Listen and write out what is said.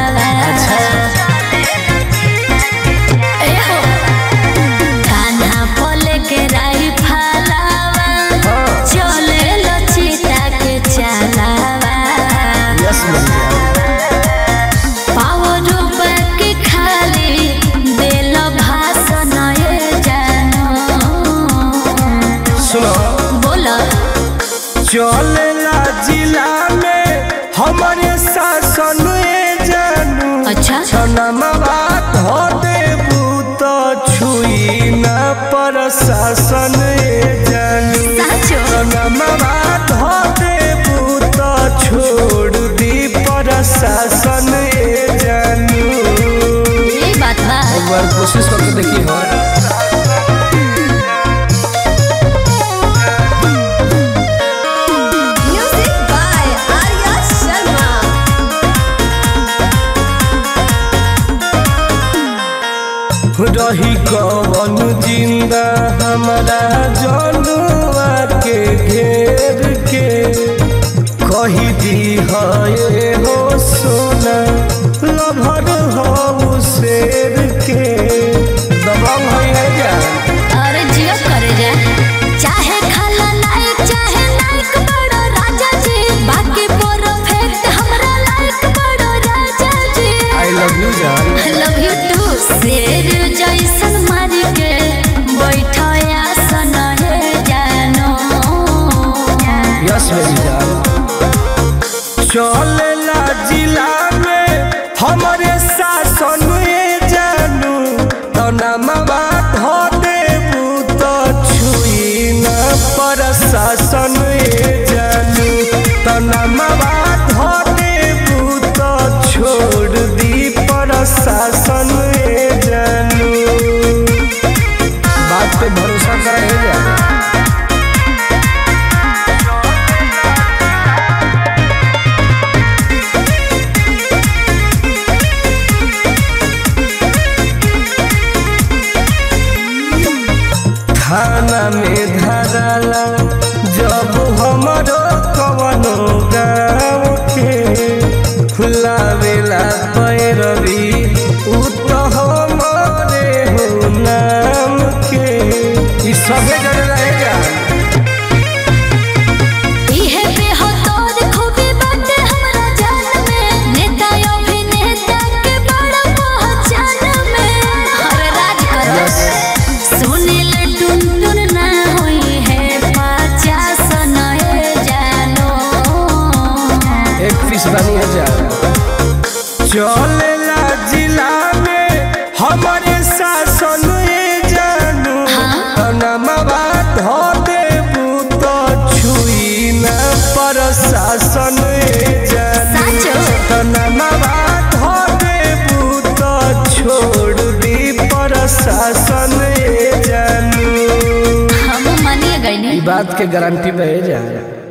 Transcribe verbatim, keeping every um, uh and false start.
चलेला जिला में हमारे शासन जानू। अच्छा छनमवा धो देबू तो छुई न प्रशासन जानू। छनमवा धो देबू तो छोड़ दी प्रशासन जानू। ये बात बा एक बार कोशिश करके देखी हो। रही कौन जिंदा हमारा जनुआ के घेर के कही दी है हो सोना लभर हो शेर के दबंग है जा। अरे जियो करे जा चाहे खाला लायक चाहे नायक बड़ो राजा जी बाकी परफेक्ट हमरा लायक बड़ो राजा जी। आई लव यू जान। I love you too. शेर जैसन मार के बैठया सन है जानो। यस मेरी जान। चलेला जिला में हमारे शासन जानू। तो नमवा धो देबू तो छुई न प्रशासन जानू। तो नमवा धो देबू तो छोड़ दी प्रशासन जानू। बात पे भरोसा करे जा। थाना में धराला जब हमारो कवनो गाँव के लावेला पैरवी उ तो हमारे हो नाम के। ई सबे जने रहेगा। इहे पे हो तोर खूबी बाटे हमरा जान में। नेता अभिनेता के बड़ा पहचान में। हर राज कर सुनील टुनटुन ना होई है पचास नए जानो। एक पीस बनी है जा। चलेला जिला में हमारे शासन जानू। नमवा धो देबू तो छुई न प्रशासन जानू। नमवा धो देबू तो छोड़ दी प्रशासन जानू। हम मानिए गए नहीं। बात के गारंटी बह जा।